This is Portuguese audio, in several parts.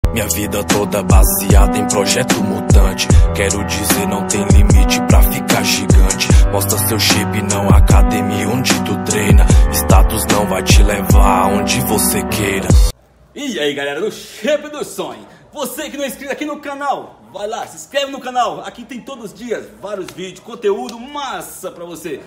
Minha vida toda baseada em projeto mutante. Quero dizer, não tem limite pra ficar gigante. Mostra seu shape, não academia onde tu treina. Status não vai te levar aonde você queira. E aí galera do Shape do Sonho, você que não é inscrito aqui no canal, vai lá, se inscreve no canal. Aqui tem todos os dias vários vídeos, conteúdo massa pra você.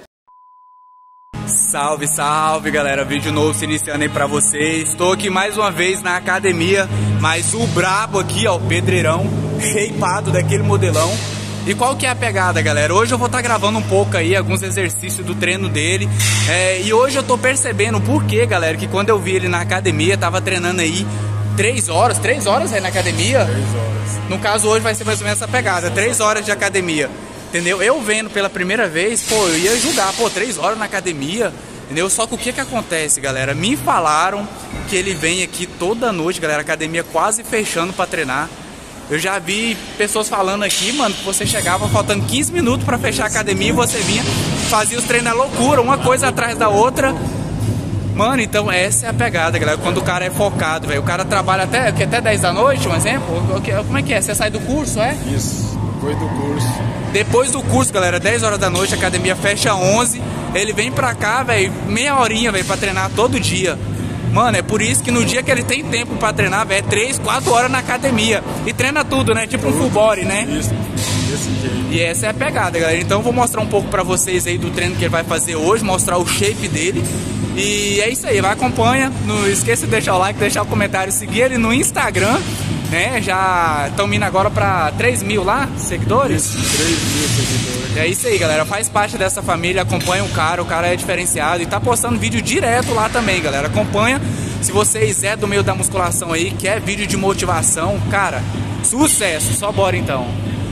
Salve, salve galera, vídeo novo se iniciando aí pra vocês. Estou aqui mais uma vez na academia, mas o brabo aqui, ó, o pedreirão, shapeado daquele modelão. E qual que é a pegada, galera? Hoje eu vou estar gravando um pouco aí, alguns exercícios do treino dele. E hoje eu tô percebendo por que, galera, que quando eu vi ele na academia, tava treinando aí 3 horas aí na academia. 3 horas. No caso hoje vai ser mais ou menos essa pegada, 3 horas de academia. Entendeu? Eu vendo pela primeira vez, pô, eu ia julgar, pô, 3 horas na academia, entendeu? Só que o que acontece, galera? Me falaram que ele vem aqui toda noite, galera, academia quase fechando pra treinar. Eu já vi pessoas falando aqui, mano, que você chegava faltando 15 minutos pra fechar a academia e você vinha, fazia os treinos, loucura, uma coisa atrás da outra. Mano, então essa é a pegada, galera, quando o cara é focado, velho. O cara trabalha até 10 da noite, um exemplo? Como é que é? Você sai do curso, é? Isso, depois do curso. Depois do curso, galera, 10 horas da noite, a academia fecha 11. Ele vem pra cá, velho, meia horinha, velho, pra treinar todo dia. Mano, é por isso que no dia que ele tem tempo pra treinar, velho, é 3, 4 horas na academia. E treina tudo, né? Tipo um full body, né? Isso, desse jeito. E essa é a pegada, galera. Então eu vou mostrar um pouco pra vocês aí do treino que ele vai fazer hoje, mostrar o shape dele. E é isso aí, vai, acompanha. Não esqueça de deixar o like, deixar o comentário, seguir ele no Instagram, né? Já estão indo agora pra 3 mil lá, seguidores? Isso, 3 mil seguidores. É isso aí, galera, faz parte dessa família, acompanha o cara é diferenciado e tá postando vídeo direto lá também, galera, acompanha. Se vocês é do meio da musculação aí, quer vídeo de motivação, cara, sucesso, só bora então.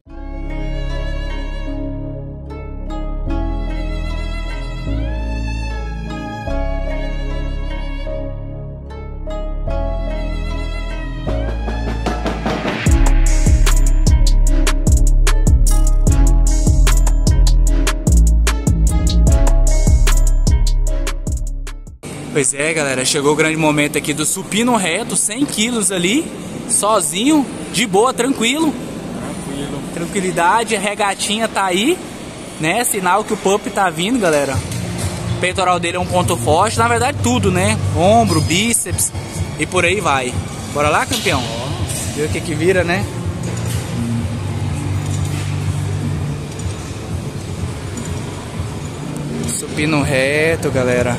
Pois é, galera, chegou o grande momento aqui do supino reto, 100 quilos ali, sozinho, de boa, tranquilo. Tranquilidade, a regatinha tá aí, né? Sinal que o pump tá vindo, galera. O peitoral dele é um ponto forte, na verdade tudo, né? Ombro, bíceps e por aí vai. Bora lá, campeão? Ver o que vira, né? Supino reto, galera.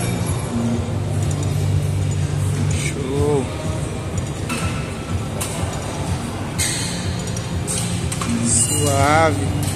Suave.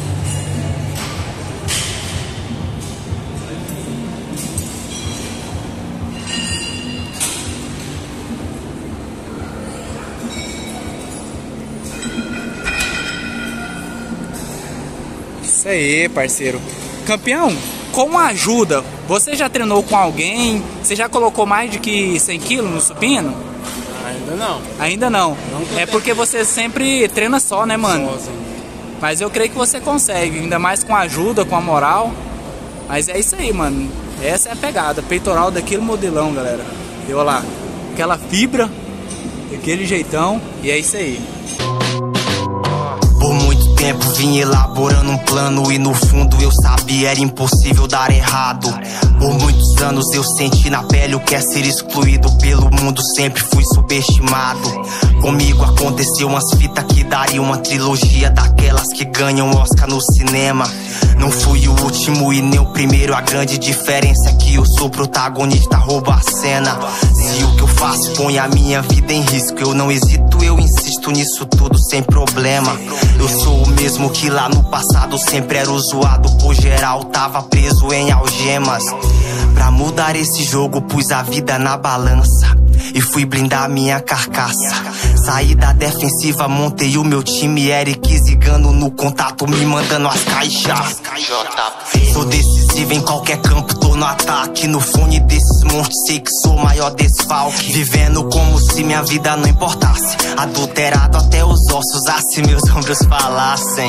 Isso aí, parceiro. Campeão, com a ajuda, você já treinou com alguém? Você já colocou mais de que 100 quilos no supino? Ainda não. Ainda não? É porque você sempre treina só, né, mano? Sozinho. Mas eu creio que você consegue, ainda mais com a ajuda, com a moral. Mas é isso aí, mano. Essa é a pegada, peitoral daquele modelão, galera. E olha lá, aquela fibra, daquele jeitão, e é isso aí. Por muito tempo vim elaborando um plano e no fundo eu sabia era impossível dar errado. Por muitos anos eu senti na pele o que é ser excluído pelo mundo, sempre fui subestimado. Comigo aconteceu umas fitas que daria uma trilogia daquelas que ganham Oscar no cinema. Não fui o último e nem o primeiro, a grande diferença é que eu sou protagonista, roubo a cena. Se o que eu faço põe a minha vida em risco, eu não hesito, eu insisto nisso tudo sem problema. Eu sou o mesmo que lá no passado sempre era zoado, por geral tava preso em algemas. Pra mudar esse jogo pus a vida na balança e fui blindar minha carcaça. Saí da defensiva, montei o meu time, Eric Zigano no contato, me mandando as caixas. Sou decisivo em qualquer campo, tô no ataque. No fone desses montes sei que sou o maior desfalque. Vivendo como se minha vida não importasse. Adulterado até os ossos, assim meus ombros falassem.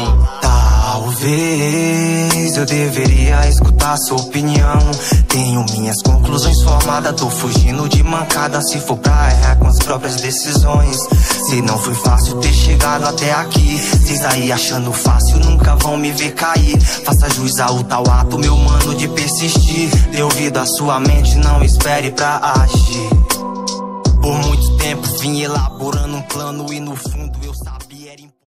Talvez eu deveria escutar sua opinião. Tenho minhas conclusões formadas, tô fugindo de mancada. Se for pra errar com as próprias decisões. Se não foi fácil ter chegado até aqui. Vocês aí achando fácil nunca vão me ver cair. Faça jus ao tal ato, meu mano, de persistir. Dê ouvido à sua mente, não espere pra agir. Por muito tempo vim elaborando um plano e no fundo eu sabia era impossível.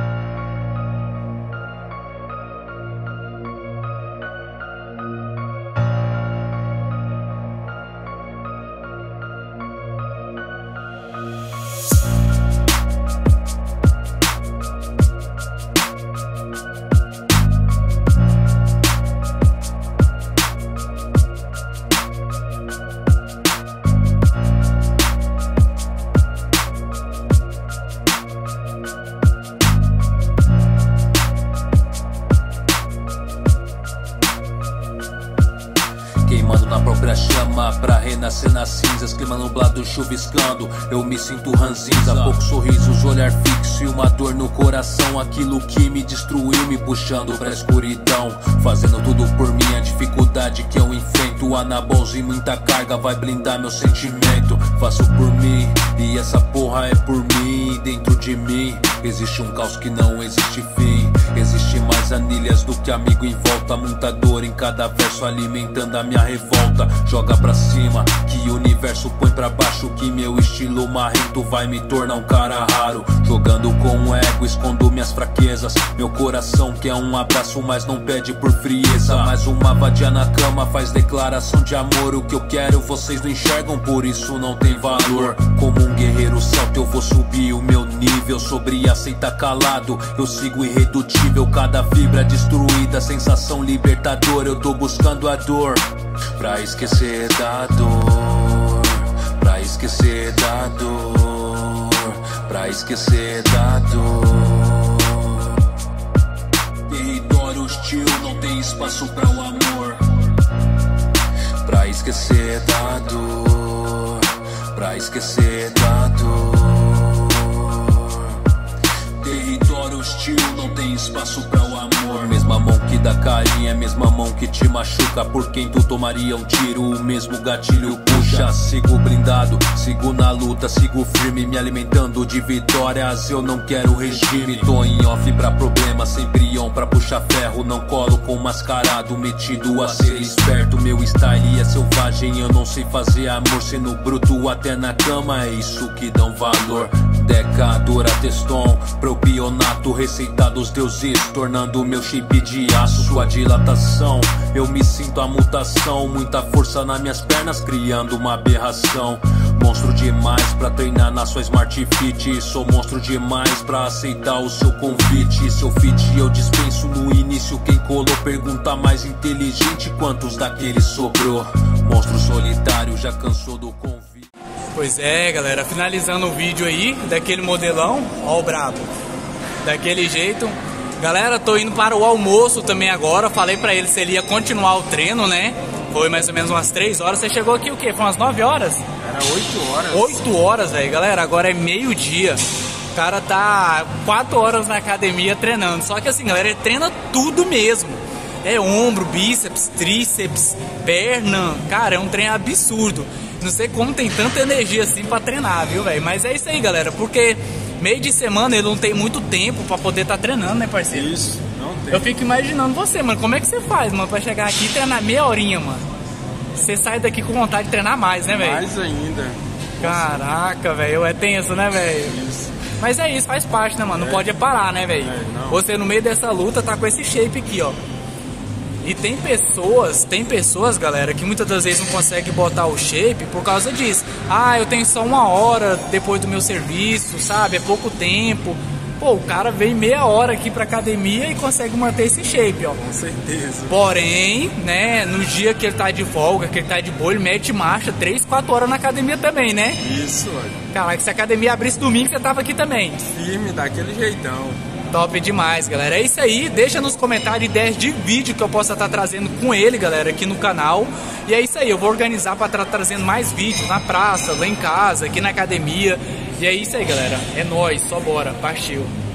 Queimando na própria chama pra renascer nas cinzas. Clima nublado chuviscando, eu me sinto ranzinza. Poucos sorrisos, olhar fixo e uma dor no coração. Aquilo que me destruiu me puxando pra escuridão. Fazendo tudo por mim, a dificuldade que eu enfrento. Anabolse e muita carga vai blindar meu sentimento. Faço por mim e essa porra é por mim. Dentro de mim existe um caos que não existe fim. Existe mais anilhas do que amigo em volta. Muita dor em cada verso alimentando a minha revolta. Joga pra cima, que o universo põe pra baixo. Que meu estilo marrento vai me tornar um cara raro. Jogando com o ego, escondo minhas fraquezas. Meu coração quer um abraço, mas não pede por frieza. Mais uma vadia na cama faz declaração de amor. O que eu quero vocês não enxergam, por isso não tem valor. Como um guerreiro celta eu vou subir o meu nível. Sobre aceitar calado, eu sigo irredutível. Cada fibra destruída, sensação libertadora. Eu tô buscando a dor pra esquecer da dor, pra esquecer da dor, pra esquecer da dor. Território hostil, não tem espaço pra o amor. Pra esquecer da dor, pra esquecer da dor. Território hostil, não tem espaço pra o amor. Mesma mão que dá carinho, é mesma mão que te machuca. Por quem tu tomaria um tiro, o mesmo gatilho puxa. Sigo blindado, sigo na luta, sigo firme, me alimentando de vitórias. Eu não quero regime, tô em off pra problema, sempre on pra puxar ferro. Não colo com mascarado, metido a ser esperto. Meu style é selvagem, eu não sei fazer amor sendo bruto até na cama, é isso que dão valor. Deca, Durateston, propionato, receita dos deuses, tornando meu shape de aço. Sua dilatação, eu me sinto a mutação. Muita força nas minhas pernas, criando uma aberração. Monstro demais pra treinar na sua Smart Fit. Sou monstro demais pra aceitar o seu convite. Seu fit eu dispenso no início. Quem colou pergunta mais inteligente, quantos daquele sobrou? Monstro solitário já cansou do convite. Pois é, galera, finalizando o vídeo aí daquele modelão, ó o brabo, daquele jeito. Galera, tô indo para o almoço também agora. Falei pra ele se ele ia continuar o treino, né? Foi mais ou menos umas 3 horas. Você chegou aqui o quê? Foi umas 9 horas? Era 8 horas. 8 horas, velho. Galera, agora é meio-dia. O cara tá 4 horas na academia treinando. Só que assim, galera, ele treina tudo mesmo. É ombro, bíceps, tríceps, perna. Cara, é um treino absurdo. Não sei como tem tanta energia assim pra treinar, viu, velho? Mas é isso aí, galera. Porque meio de semana ele não tem muito tempo pra poder estar treinando, né, parceiro? Isso, não tem. Eu fico imaginando você, mano. Como é que você faz, mano, pra chegar aqui e treinar meia horinha, mano? Você sai daqui com vontade de treinar mais, né, velho? Mais ainda. Caraca, velho. É tenso, né, velho? Isso. Mas é isso, faz parte, né, mano? Não pode parar, né, velho? Você no meio dessa luta tá com esse shape aqui, ó. E tem pessoas, galera, que muitas das vezes não conseguem botar o shape por causa disso. Ah, eu tenho só 1 hora depois do meu serviço, sabe? É pouco tempo. Pô, o cara vem meia hora aqui pra academia e consegue manter esse shape, ó. Com certeza. Porém, né, no dia que ele tá de folga, que ele tá de boa, ele mete marcha 3, 4 horas na academia também, né? Isso, olha. Caraca, se a academia abrisse domingo, você tava aqui também. Firme, daquele jeitão. Top demais, galera. É isso aí. Deixa nos comentários ideias de vídeo que eu possa estar trazendo com ele, galera, aqui no canal. E é isso aí. Eu vou organizar para estar trazendo mais vídeos na praça, lá em casa, aqui na academia. E é isso aí, galera. É nóis. Só bora. Partiu.